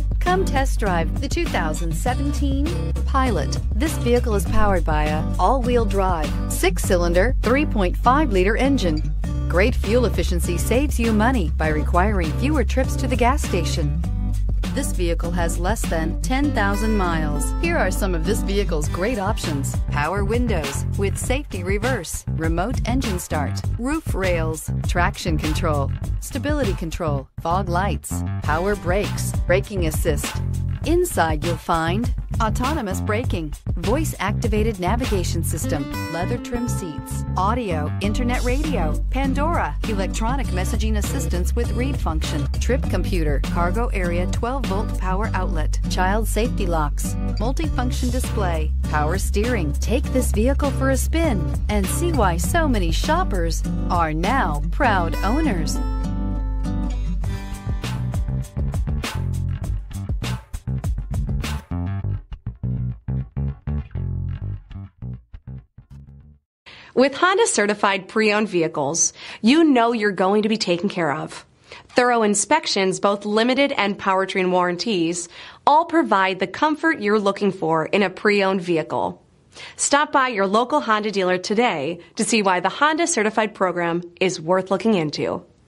Come test drive the 2017 Pilot. This vehicle is powered by a all-wheel drive, 6-cylinder, 3.5-liter engine. Great fuel efficiency saves you money by requiring fewer trips to the gas station. This vehicle has less than 10,000 miles. Here are some of this vehicle's great options: power windows with safety reverse, remote engine start, roof rails, traction control, stability control, fog lights, power brakes, braking assist. Inside you'll find autonomous braking, voice-activated navigation system, leather trim seats, audio, internet radio, Pandora, electronic messaging assistance with read function, trip computer, cargo area 12-volt power outlet, child safety locks, multifunction display, power steering. Take this vehicle for a spin and see why so many shoppers are now proud owners. With Honda certified pre-owned vehicles, you know you're going to be taken care of. Thorough inspections, both limited and powertrain warranties, all provide the comfort you're looking for in a pre-owned vehicle. Stop by your local Honda dealer today to see why the Honda certified program is worth looking into.